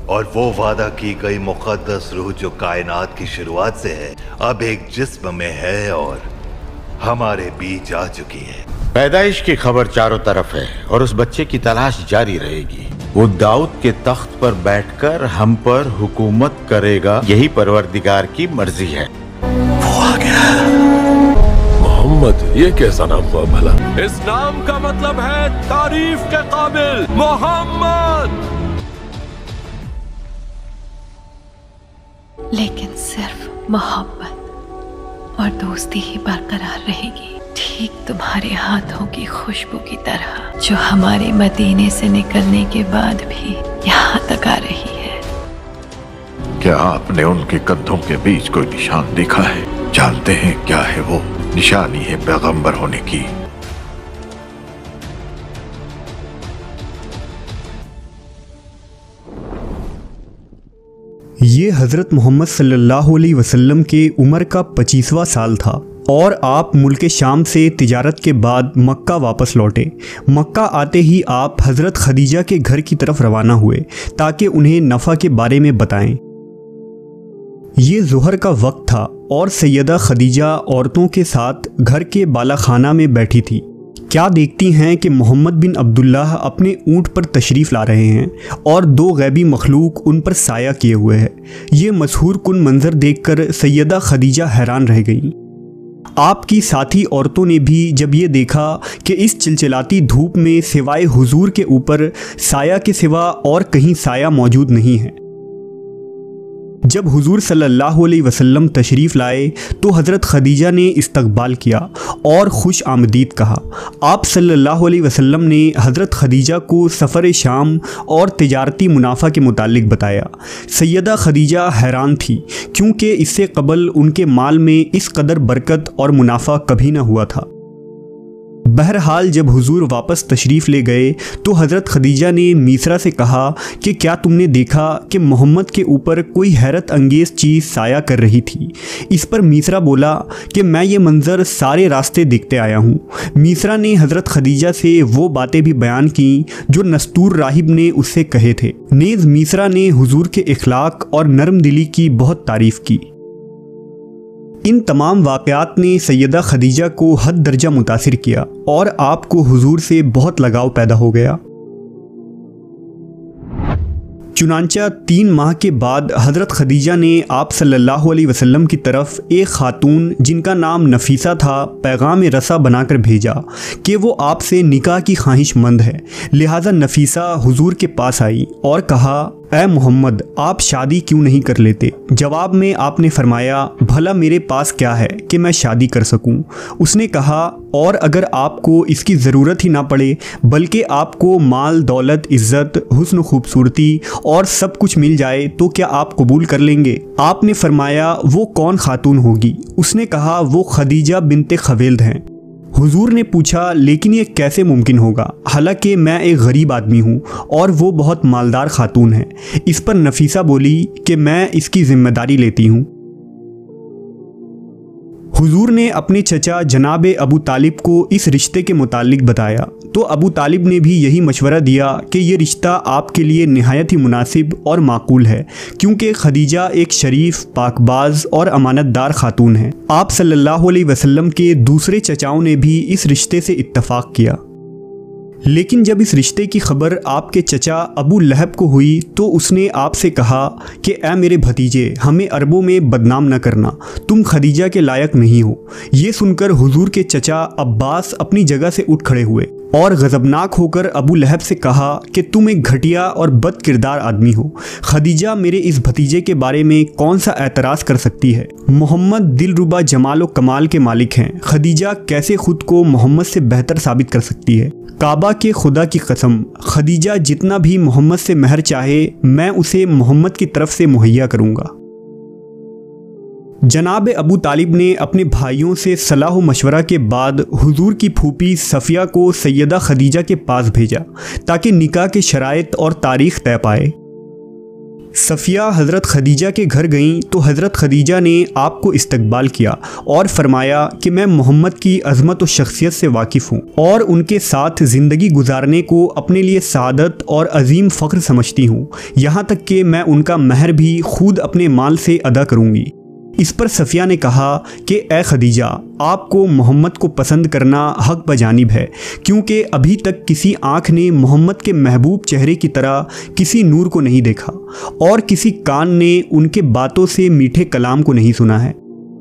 और वो वादा की गई मुक़द्दस रूह जो कायनात की शुरुआत से है, अब एक जिस्म में है और हमारे बीच आ चुकी है। पैदाइश की खबर चारों तरफ है और उस बच्चे की तलाश जारी रहेगी। वो दाऊद के तख्त पर बैठकर हम पर हुकूमत करेगा, यही परवरदिगार की मर्जी है। वो आ गया। मोहम्मद, ये कैसा नाम हुआ भला? इस नाम का मतलब है तारीफ के काबिल मोहम्मद। लेकिन सिर्फ मोहब्बत और दोस्ती ही बरकरार रहेगी, ठीक तुम्हारे हाथों की खुशबू की तरह जो हमारे मदीने से निकलने के बाद भी यहाँ तक आ रही है। क्या आपने उनके कंधों के बीच कोई निशान देखा है? जानते हैं क्या है वो? निशानी है पैगंबर होने की। ये हज़रत मोहम्मद सल्लल्लाहु अलैहि वसल्लम के उम्र का 25वां साल था और आप मुल्क शाम से तिजारत के बाद मक्का वापस लौटे। मक्का आते ही आप हज़रत खदीजा के घर की तरफ रवाना हुए ताकि उन्हें नफ़ा के बारे में बताएं। ये ज़ुहर का वक्त था और सैयदा खदीजा औरतों के साथ घर के बालाखाना में बैठी थी। क्या देखती हैं कि मोहम्मद बिन अब्दुल्लाह अपने ऊँट पर तशरीफ़ ला रहे हैं और दो गैबी मखलूक उन पर साया किए हुए है। ये मशहूर कुन मंज़र देखकर सैयदा खदीजा हैरान रह गईं। आपकी साथी औरतों ने भी जब ये देखा कि इस चिलचिलाती धूप में सिवाय हुजूर के ऊपर साया के सिवा और कहीं साया मौजूद नहीं है। जब हुजूर सल्लल्लाहु अलैहि वसल्लम तशरीफ़ लाए तो हज़रत खदीजा ने इस्तकबाल किया और खुश आमदीद कहा। आप सल्लल्लाहु अलैहि वसल्लम ने हज़रत खदीजा को सफ़र शाम और तिजारती मुनाफा के मुतालिक बताया। सैयदा खदीजा हैरान थी क्योंकि इससे कबल उनके माल में इस कदर बरकत और मुनाफा कभी न हुआ था। बहरहाल जब हुजूर वापस तशरीफ़ ले गए तो हज़रत खदीजा ने मीसरा से कहा कि क्या तुमने देखा कि मोहम्मद के ऊपर कोई हैरत अंगेज़ चीज़ साया कर रही थी? इस पर मीसरा बोला कि मैं ये मंज़र सारे रास्ते देखते आया हूँ। मीसरा ने हज़रत खदीजा से वो बातें भी बयान की जो नस्तूर राहिब ने उससे कहे थे। नेज़ मीसरा ने हुजूर के इखलाक और नरम दिली की बहुत तारीफ़ की। इन तमाम वाक़यात ने सैयदा खदीजा को हद दर्जा मुतासिर किया और आपको हुजूर से बहुत लगाव पैदा हो गया। चुनांचा 3 माह के बाद हज़रत खदीजा ने आप सल्लल्लाहु अलैहि वसल्लम की तरफ एक खातून जिनका नाम नफीसा था पैगाम रसा बनाकर भेजा कि वो आपसे निकाह की ख्वाहिशमंद है। लिहाजा नफीसा हुजूर के पास आई और कहा, ऐ मोहम्मद, आप शादी क्यों नहीं कर लेते? जवाब में आपने फरमाया, भला मेरे पास क्या है कि मैं शादी कर सकूं? उसने कहा, और अगर आपको इसकी ज़रूरत ही ना पड़े बल्कि आपको माल दौलत इज़्ज़त हुस्न खूबसूरती और सब कुछ मिल जाए तो क्या आप कबूल कर लेंगे? आपने फरमाया, वो कौन खातून होगी? उसने कहा, वो खदीजा बिनते खवेल्द हैं। हुजूर ने पूछा, लेकिन ये कैसे मुमकिन होगा, हालांकि मैं एक गरीब आदमी हूँ और वो बहुत मालदार खातून है। इस पर नफीसा बोली कि मैं इसकी जिम्मेदारी लेती हूँ। हुजूर ने अपने चचा जनाब अबू तालिब को इस रिश्ते के मुतालिक बताया तो अबू तालिब ने भी यही मशवरा दिया कि ये रिश्ता आपके लिए निहायत ही मुनासिब और माकूल है क्योंकि खदीजा एक शरीफ, पाकबाज और अमानतदार खातून है। आप सल्लल्लाहु अलैहि वसल्लम के दूसरे चचाओं ने भी इस रिश्ते से इत्तफाक किया। लेकिन जब इस रिश्ते की खबर आपके चचा अबू लहब को हुई तो उसने आपसे कहा कि ऐ मेरे भतीजे, हमें अरबों में बदनाम न करना, तुम खदीजा के लायक नहीं हो। ये सुनकर हुजूर के चचा अब्बास अपनी जगह से उठ खड़े हुए और गज़बनाक होकर अबू लहब से कहा कि तुम एक घटिया और बद किरदार आदमी हो। खदीजा मेरे इस भतीजे के बारे में कौन सा एतराज़ कर सकती है? मोहम्मद दिलरुबा जमाल व कमाल के मालिक हैं। खदीजा कैसे खुद को मोहम्मद से बेहतर साबित कर सकती है? काबा के खुदा की कसम, खदीजा जितना भी मोहम्मद से महर चाहे मैं उसे मोहम्मद की तरफ से मुहैया करूँगा। जनाब अबू तालिब ने अपने भाइयों से सलाह मशवरा के बाद हुजूर की फूफी सफ़िया को सैयदा खदीजा के पास भेजा ताकि निकाह के शराइत और तारीख़ तय पाए। सफ़िया हज़रत खदीजा के घर गईं तो हज़रत खदीजा ने आपको इस्तकबाल किया और फरमाया कि मैं मोहम्मद की अज़मत और शख्सियत से वाकिफ़ हूँ और उनके साथ ज़िंदगी गुजारने को अपने लिए सादत और अजीम फ़ख्र समझती हूँ, यहाँ तक कि मैं उनका महर भी खुद अपने माल से अदा करूँगी। इस पर सफ़िया ने कहा कि ए खदीजा, आपको मोहम्मद को पसंद करना हक बजानिब है, क्योंकि अभी तक किसी आँख ने मोहम्मद के महबूब चेहरे की तरह किसी नूर को नहीं देखा और किसी कान ने उनके बातों से मीठे कलाम को नहीं सुना है।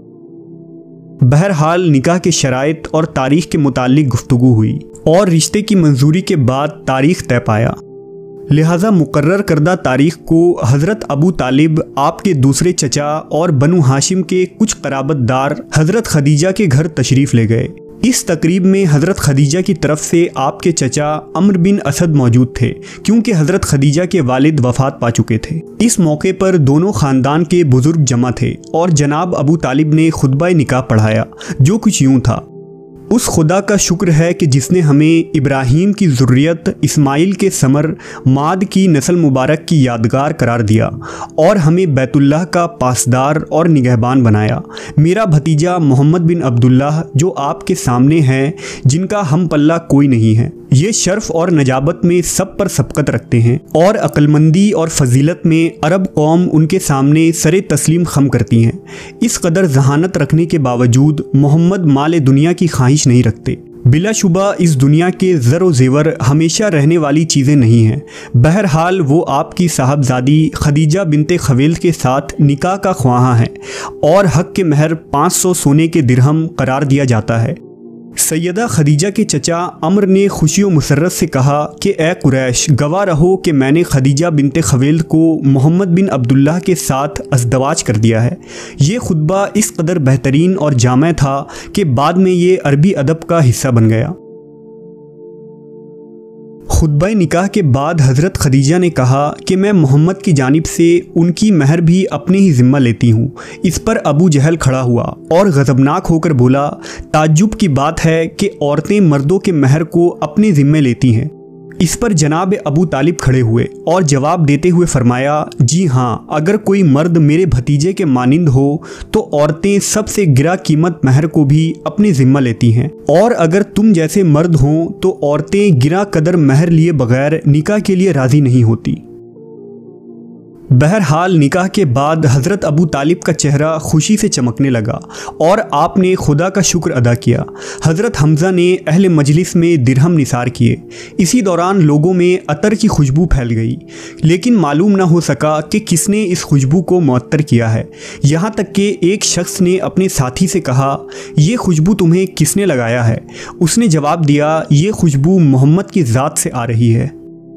बहरहाल निकाह के शराइत और तारीख़ के मुताल्लिक गुफ्तगू हुई और रिश्ते की मंजूरी के बाद तारीख़ तय पाया। लिहाजा मुकर्रर करदा तारीख़ को हज़रत अबू तालिब, आपके दूसरे चचा और बनु हाशिम के कुछ क़राबतदार हज़रत खदीजा के घर तशरीफ़ ले गए। इस तकरीब में हज़रत खदीजा की तरफ से आपके चचा अम्र बिन असद मौजूद थे, क्योंकि हज़रत खदीजा के वालिद वफ़ात पा चुके थे। इस मौके पर दोनों ख़ानदान के बुज़ुर्ग जमा थे और जनाब अबू तालिब ने खुतबा निकाह पढ़ाया, जो कुछ यूँ था। उस खुदा का शुक्र है कि जिसने हमें इब्राहीम की ज़ुर्रियत, इस्माइल के समर, माद की नस्ल मुबारक की यादगार करार दिया और हमें बैतुल्लाह का पासदार और निगहबान बनाया। मेरा भतीजा मोहम्मद बिन अब्दुल्लाह, जो आपके सामने है, जिनका हम पल्ला कोई नहीं है, ये शर्फ और नजाबत में सब पर सबकत रखते हैं और अक्लमंदी और फजीलत में अरब कौम उनके सामने सरे तस्लीम खम करती हैं। इस कदर जहानत रखने के बावजूद मोहम्मद माल दुनिया की ख्वाहिश नहीं रखते। बिलाशुबा इस दुनिया के ज़र ज़ेवर हमेशा रहने वाली चीज़ें नहीं हैं। बहरहाल वो आपकी साहबजादी खदीजा बिनते खवेल के साथ निकाह का ख्वाहा है और हक के महर 500 सोने के दिरहम करार दिया जाता है। सैयदा खदीजा के चचा अम्र ने खुशी व मुसर्रत से कहा कि ए कुरैश, गवाह रहो कि मैंने खदीजा बिनते खवेल को मोहम्मद बिन अब्दुल्लाह के साथ अज़दवाज कर दिया है। ये खुतबा इस कदर बेहतरीन और जामे था कि बाद में ये अरबी अदब का हिस्सा बन गया। खुतबा निकाह के बाद हज़रत खदीजा ने कहा कि मैं मोहम्मद की जानिब से उनकी महर भी अपने ही ज़िम्मा लेती हूँ। इस पर अबू जहल खड़ा हुआ और गज़बनाक होकर बोला, ताज्जुब की बात है कि औरतें मर्दों के महर को अपने ज़िम्मे लेती हैं। इस पर जनाब अबू तालिब खड़े हुए और जवाब देते हुए फरमाया, जी हाँ, अगर कोई मर्द मेरे भतीजे के मानिंद हो तो औरतें सबसे गिरा कीमत महर को भी अपनी ज़िम्मा लेती हैं, और अगर तुम जैसे मर्द हों तो औरतें गिरा कदर महर लिए बगैर निकाह के लिए राज़ी नहीं होती। बहरहाल निकाह के बाद हज़रत अबू तालिब का चेहरा खुशी से चमकने लगा और आपने खुदा का शुक्र अदा किया। हज़रत हमज़ा ने अहले मजलिस में दिरहम निसार किए। इसी दौरान लोगों में अतर की खुशबू फैल गई, लेकिन मालूम न हो सका कि किसने इस खुशबू को मुअत्तर किया है। यहाँ तक कि एक शख्स ने अपने साथी से कहा, ये खुशबू तुम्हें किसने लगाया है? उसने जवाब दिया, ये खुशबू मोहम्मद की ज़ात से आ रही है।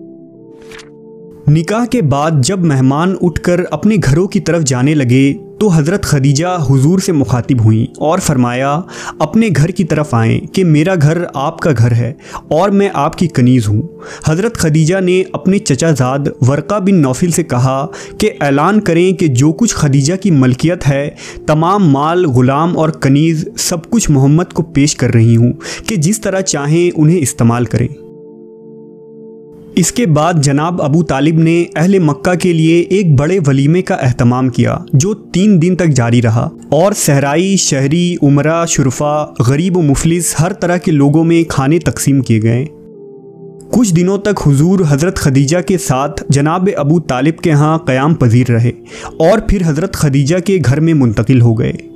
निकाह के बाद जब मेहमान उठकर अपने घरों की तरफ जाने लगे तो हज़रत खदीजा हुजूर से मुखातिब हुईं और फरमाया, अपने घर की तरफ आएँ कि मेरा घर आपका घर है और मैं आपकी कनीज़ हूँ। हज़रत खदीजा ने अपने चचाजाद वर्का बिन नौफिल से कहा कि ऐलान करें कि जो कुछ खदीजा की मलकियत है, तमाम माल, ग़ुलाम और कनीज़ सब कुछ मोहम्मद को पेश कर रही हूँ कि जिस तरह चाहें उन्हें इस्तेमाल करें। इसके बाद जनाब अबू तालिब ने अहले मक्का के लिए एक बड़े वलीमे का एहतमाम किया, जो 3 दिन तक जारी रहा और सहराई, शहरी, उमरा, शुरफा, गरीब व मुफलिस हर तरह के लोगों में खाने तकसीम किए गए। कुछ दिनों तक हुजूर हज़रत खदीजा के साथ जनाब अबू तालिब के यहाँ क़याम पजीर रहे और फिर हज़रत खदीजा के घर में मुंतकिल हो गए।